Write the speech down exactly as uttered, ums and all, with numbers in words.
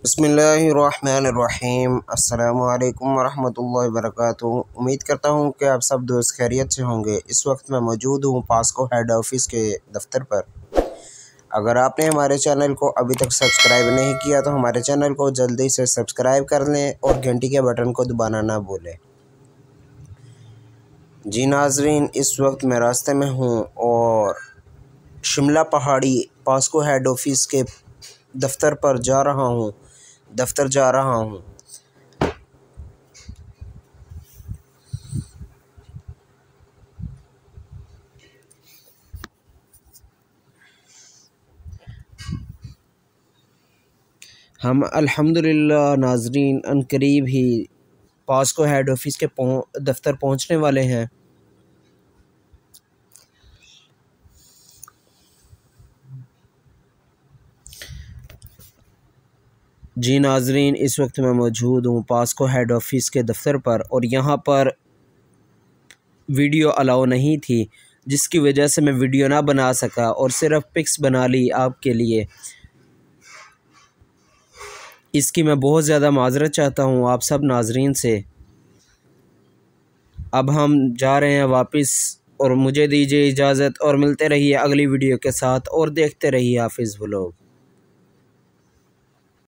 بسم اللہ الرحمن الرحیم۔ السلام علیکم ورحمۃ اللہ وبرکاتہ۔ امید کرتا ہوں کہ آپ سب دوست خیریت سے ہوں گے۔ اس وقت میں موجود ہوں پاسکو ہیڈ آفس کے دفتر پر۔ اگر آپ نے ہمارے چینل کو ابھی تک سبسکرائب نہیں کیا تو ہمارے چینل کو جلدی سے سبسکرائب کر لیں اور گھنٹی کے بٹن کو دبانا نہ بھولیں۔ جی ناظرین، اس وقت میں راستے میں ہوں اور شملہ پہاڑی پاسکو ہیڈ آفس کے دفتر پر جا رہا ہوں دفتر جا رہا ہوں ہم الحمدللہ ناظرین ان قریب ہی پاسکو ہیڈ آفس کے دفتر پہنچنے والے ہیں۔ جی ناظرین، اس وقت میں موجود ہوں پاسکو ہیڈ آفس کے دفتر پر اور یہاں پر ویڈیو الاؤ نہیں تھی، جس کی وجہ سے میں ویڈیو نہ بنا سکا اور صرف پکس بنا لی آپ کے لیے۔ اس کی میں بہت زیادہ معذرت چاہتا ہوں آپ سب ناظرین سے۔ اب ہم جا رہے ہیں واپس اور مجھے دیجیے اجازت اور ملتے رہیے اگلی ویڈیو کے ساتھ اور دیکھتے رہیے حافظ ولاگ۔